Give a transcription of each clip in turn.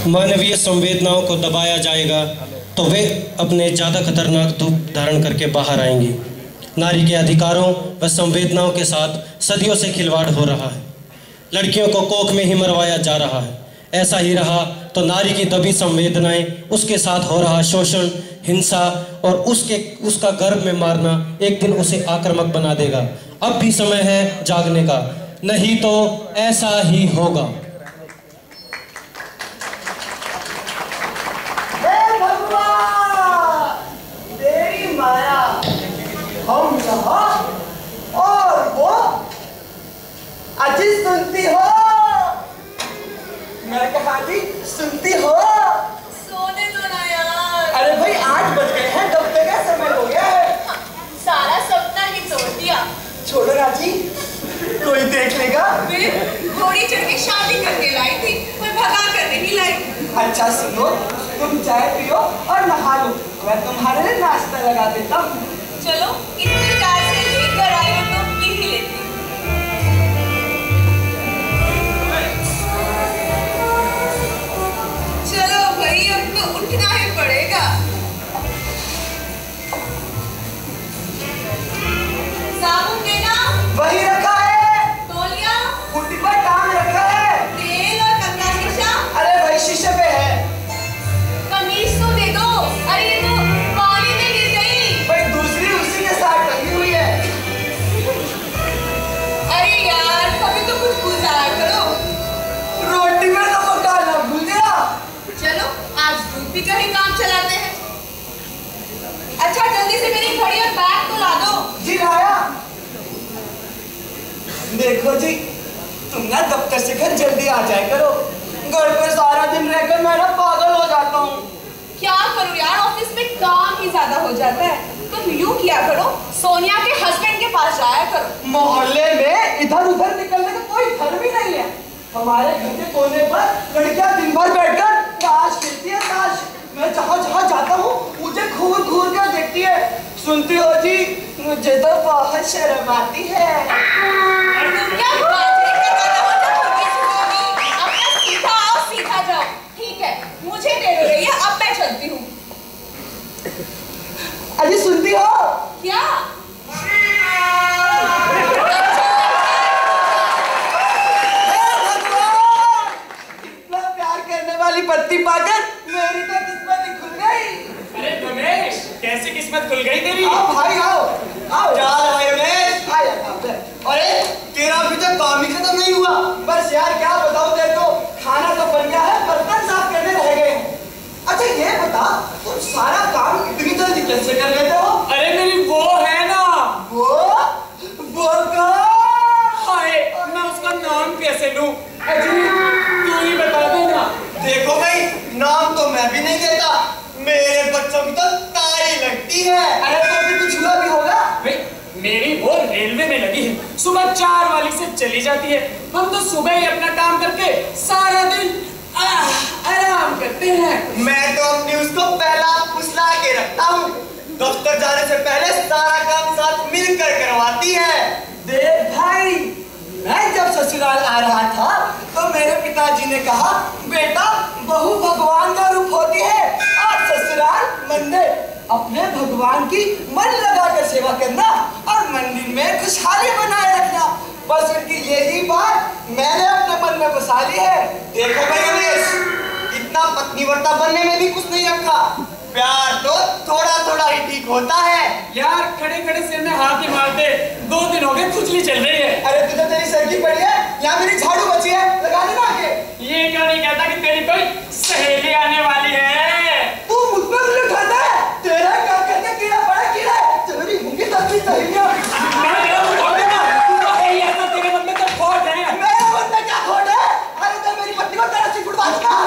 मानवीय संवेदनाओं को दबाया जाएगा तो वे अपने ज़्यादा खतरनाक रूप धारण करके बाहर आएंगी। नारी के अधिकारों व संवेदनाओं के साथ सदियों से खिलवाड़ हो रहा है। लड़कियों को कोख में ही मरवाया जा रहा है। ऐसा ही रहा तो नारी की दबी संवेदनाएं, उसके साथ हो रहा शोषण, हिंसा और उसका गर्भ में मारना एक दिन उसे आक्रामक बना देगा। अब भी समय है जागने का, नहीं तो ऐसा ही होगा। हम यहाँ और वो अजी सुनती हो? मैं कहा जी सुनती हो? सोने दो ना यार। अरे भाई 8 बज गए हैं, दफ्तर का समय हो गया है। हाँ, सारा सपना ही तोड़ दिया। छोड़ो राजी, कोई देख लेगा। फिर घोड़ी चढ़ के शादी करके लाई थी, कोई भगा कर नहीं लाई। अच्छा सुनो, तुम चाय पियो और नहा लो, मैं तुम्हारे लिए नाश्ता लगा देता हूँ। चलो इतने प्यार से लेकर आए हो तो पी ही लेती। चलो भाई अब तो उठना ही पड़ेगा। साबुन देना। वही रखा है। तौलिया कुर्ती पर टांग रखा है। तेल और कपड़ा शीशा। अरे भाई शीशे पे है। कमीज तो दे दो। अरे ये तो पानी में गिर गई। भाई दूसरी उसी के साथ टंगी हुई है। अरे यार कभी तो कुछ गुजारा करो। रोटी में नमक डालना भूल गया। चलो आज दूध भी कहीं काम चलाते हैं। अच्छा जल्दी से मेरी घड़ी और बैग तो ला दो। जी लाया। देखो जी, तुम ना दफ्तर से घर जल्दी आ जाए करो। घर पर सारा दिन रहकर मैं ना पागल हो जाता हूँ। क्या करूँ यार, ऑफिस में काम ही ज्यादा हो जाता है। तुम यूं किया करो, सोनिया के हस्बैंड के पास जाया करो। मोहल्ले में इधर उधर निकलने का कोई धर्म ही नहीं है। हमारे घर के कोने पर लड़कियां दिन भर बैठकर ताश खेलती है, ताश। मैं जहाँ जहाँ जाता हूँ मुझे घूर घूर कर देखती है। सुनती हो जी, मुझे तो बहुत शर्म आती है। तुम क्या बातें कर रहे हो जब तुम छुपोगी? अपना सीधा आओ सीधा जाओ। ठीक है मुझे दे दो रही है, अब मैं चलती हूँ। अजी सुनती हो? क्या? इतना प्यार करने वाली पत्ती पाकर मेरी तो किस्मत ही खुल गई। अरे रमेश, कैसी किस्मत खुल गई तेरी? आओ भाई आओ, आओ। क्या भाई रमेश? आया अरे तेरा अभी तक काम ही खत्म नहीं हुआ। बस यार क्या बताऊं तेरे को, खाना तो बन गया है, बर्तन साफ करने रह गए हैं। अच्छा ये बता, तुम सारा काम इतनी जल्दी कैसे कर लेते हो? अरे मेरी वो है ना। वो का? हाय, मैं उसका नाम कैसे लूं? अजी तू ही बता देना। देखो भाई, नाम तो मैं भी नहीं देता, मेरे बच्चों की तो ताई लगती है। अरे तो भी कुछ हुआ भी होगा। भाई मेरी वो रेलवे में लगी है, सुबह 4 वाली से चली जाती है। हम तो सुबह ही अपना काम करके सारा दिन आराम करते हैं। मैं तो अपनी उसको पहला फुसला के रखता हूँ, दफ्तर जाने से पहले सारा काम साथ मिलकर करवाती है। देख भाई, मैं जब ससुराल आ रहा था तो मेरे पिताजी ने कहा, बेटा बहू भगवान का रूप होती है और ससुराल मंदिर। अपने भगवान की मन लगाकर सेवा करना और मंदिर में खुशहाली बनाए रखना, बस उनकी यही बात मैंने अपने मन में बसा ली है। देखो भाई रमेश, इतना पत्नीव्रता बनने में भी कुछ नहीं रखा, प्यार तो थोड़ा थोड़ा ही ठीक होता है। यार खड़े खड़े सिर में हाथ ही मारते 2 दिन हो गए, खुजली चल रही है। अरे तुझे तेरी सर्दी पड़ी है या मेरी झाड़ू बची है, लगा देना आके। ये क्यों नहीं कहता कि तेरी कोई सहेली आने वाली है? तू मुझ पर उंगली उठाता है, तेरा क्या करके कीड़ा पड़ा कीड़ा। तेरी मुंगी तकलीफ सहेलियां। तेरे मन में तो खोट है। मेरे मन में क्या खोट है? अरे तो मेरी पत्नी को तेरा सिर फुटवा दूंगा।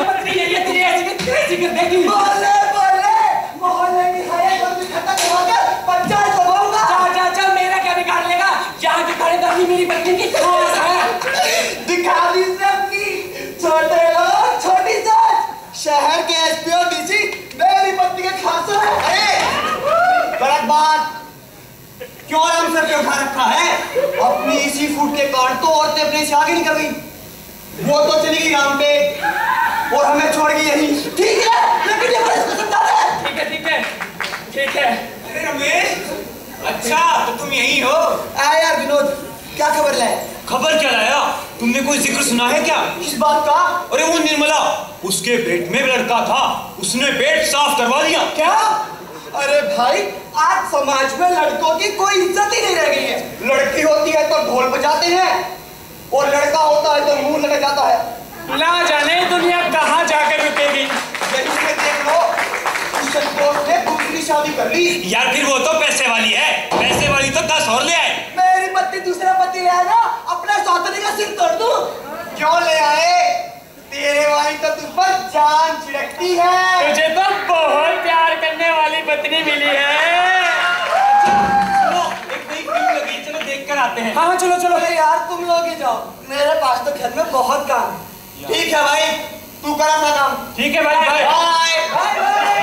बोले बोले, मोहल्ले की हर एक इकट्ठा करवाकर पंचायत करवाऊंगा। जा मेरा क्या बिगाड़ लेगा? यहाँ की खरीदारी मेरी बच्ची की खास है। दिखा दी सबकी, छोटे लोग छोटी सोच। शहर के एसपी और डीसी मेरी पत्नी के खास है। अरे गलत बात क्यों हम सर पे उठा रखा है? अपनी इसी फूट के कारण तो औरतें अपने से आगे निकल गई। वो तो चली गई काम पे, और हमें छोड़ के यही। ठीक है, लेकिन ये बड़ा इसको समझा दे। ठीक है ठीक है ठीक है। अरे रमेश, अच्छा तो तुम यही हो? आया यार विनोद, क्या खबर लाए? खबर क्या लाया? तुमने कोई जिक्र सुना है क्या? किस बात का? अरे वो निर्मला, उसके पेट में लड़का था, उसने पेट साफ करवा दिया। क्या? अरे भाई, आज समाज में लड़कों की कोई इज्जत ही नहीं रह गई है। लड़की होती है तो ढोल बजाते हैं और लड़का होता है तो मुंह लगा जाता है। ना जाने दुनिया कहाँ जाकर रुकेगी। यही से देख लो, संतोष ने दूसरी शादी कर ली। यार फिर वो तो पैसे वाली है, पैसे वाली तो 10 और ले आए। मेरी पत्नी दूसरा पति ले आया ना, अपने सौतनी का सिर तोड़ दूं। क्यों ले आए? तेरे वाली तो तुझ पर जान छिड़कती है। तुझे तो बहुत प्यार करने वाली पत्नी मिली है। चलो एक नई फिल्म लगी, चलो देख कर आते हैं। हाँ चलो चलो। अरे यार तुम लोग ही जाओ, मेरे पास तो घर में बहुत काम है। ठीक है भाई, तू कर अपना काम। ठीक है भाई, बाय बाय बाय बाय।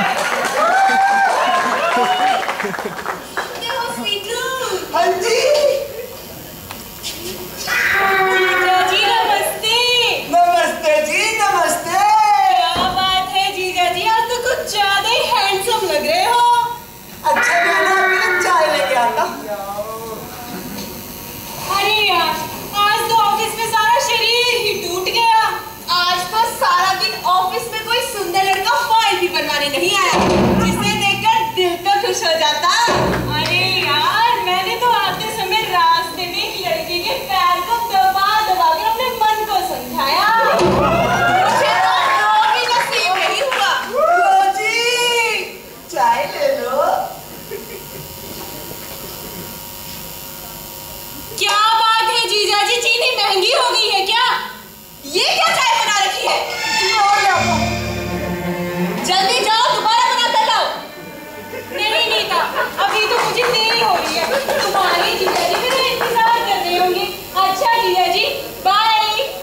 हाँ जी जी नमस्ते। नमस्ते जी, नमस्ते। क्या बात है जीजा जी, आज तो कुछ ज्यादा ही हैंडसम लग रहे हो। अच्छा मैं ना आपके लिए चाय लेके आता। अरे यार, आज तो ऑफिस में सारा शरीर ही टूट गया। आज तो सारा दिन ऑफिस में कोई सुंदर लड़का फाइल भी बनवाने नहीं आया, जिसे देखकर दिल तो खुश हो जाता। अरे यार, मैंने तो आते समय रास्ते में एक लड़के के पैर को दबा दबा कर अपने मन को समझाया। मुझे तो वो भी नसीब नहीं हुआ। लो जी, चाय ले लो। क्या बात है जीजा जी, चीनी महंगी हो गई है क्या? ये क्या चाय बना रखी है? जल्दी जाओ, दोबारा बना कर लाओ। नहीं नीता, अभी तो मुझे देर हो रही है। तुम्हारे जीजा जी मेरा इंतजार कर रहे होंगे। अच्छा जीजा जी, बाय।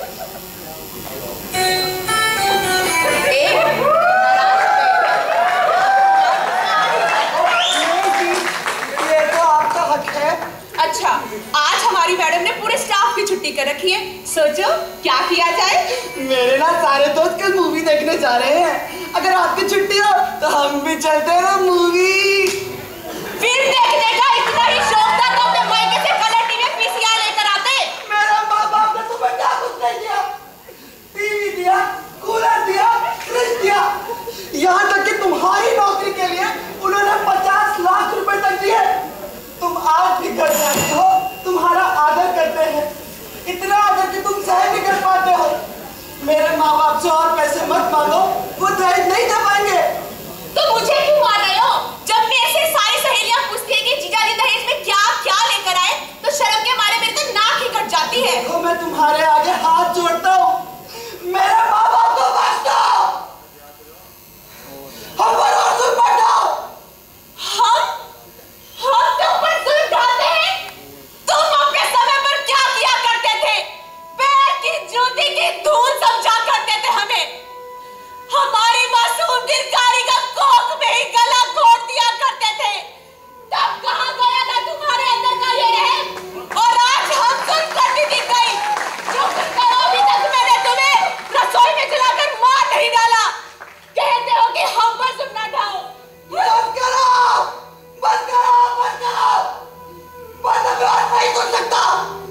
ये तो आपका हक है। अच्छा, आज हमारी मैडम ने पूरे स्टाफ की छुट्टी कर रखी है। सोचो क्या किया जाए। मेरे ना सारे दोस्त कल मूवी देखने जा रहे हैं। अगर आपकी छुट्टी हो तो हम भी चलते हैं ना मूवी। फिल्म देखने का इतना ही शौक था तो अपने मायके से कलर टीवी पीसीआर लेकर आते। मेरा माँ बाप ने तुम्हें क्या कुछ नहीं दिया? टीवी दिया, कूलर दिया, फ्रिज दिया। यहाँ तक कि तुम्हारी नौकरी के लिए उन्होंने 50 लाख रुपए तक दिए। तुम आज भी घर जाते हो, तुम्हारा आदर करते हैं, इतना आदर कि तुम सहन नहीं कर पाते हो। मेरे माँ बाप से और पैसे मत मांगो, वो दहेज नहीं दे पाएंगे। तो मुझे क्यों मार रहे हो? जब मेरे से सारी सहेलियां पूछती है कि जीजा जी दहेज में क्या क्या लेकर आए, तो शर्म के मारे मेरे तो नाक ही कट जाती है। देखो मैं तुम्हारे आगे हाथ जोड़ता हूँ, मेरे माँ बाप को बख्श दो। हम पर और जुल्म मत ढाओ। हम तुम पर जुल्म ढाते हैं? तुम अपने समय पर क्या किया करते थे? पैर की जूती की धूल समझा करते थे हमें। हमारी मासूम दिलकारी का कोख में ही गला घोट दिया करते थे। तब कहाँ गया था तुम्हारे अंदर का ये रहम? और आज हम सुन कर दी गई। चुप करो, अभी तक मैंने तुम्हें रसोई में जलाकर मार नहीं डाला। कहते हो कि हम पर जुल्म ना ढाओ। बस करो, बस करो, बस करो। बस अब और नहीं सुन सकता।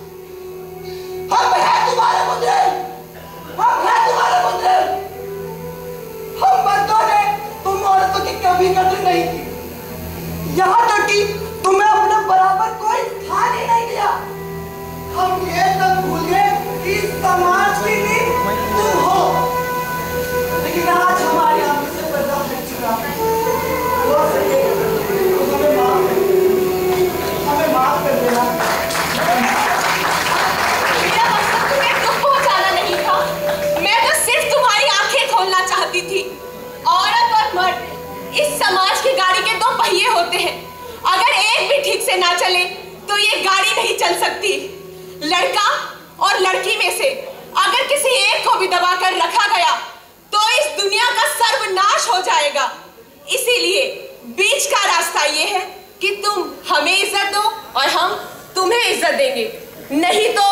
हम हैं तुम्हारे मुजरिम, हम हैं तुम्हारे मुजरिम। हम मर्दों ने तुम औरतों की कभी कदर नहीं की, यहाँ तक कि तुम्हें अपने बराबर कोई स्थान ही नहीं दिया। हम ये तक भूल गए कि इस समाज की नींव तुम हो। लेकिन आज हमारी आंखों से पर्दा हट चुका है। हो सके तो हमें माफ कर देना। मेरा मकसद तुम्हें दुख पहुंचाना नहीं था। मैं तो सिर्फ तुम्हारी आंखें खोलना चाहती थी। औरत और मर्द इस समाज की गाड़ी के दो पहिए होते हैं। अगर एक भी ठीक से ना चले तो ये गाड़ी नहीं चल सकती। लड़का और लड़की में से अगर किसी एक को भी दबाकर रखा गया तो इस दुनिया का सर्वनाश हो जाएगा। इसीलिए बीच का रास्ता ये है कि तुम हमें इज्जत दो और हम तुम्हें इज्जत देंगे। नहीं तो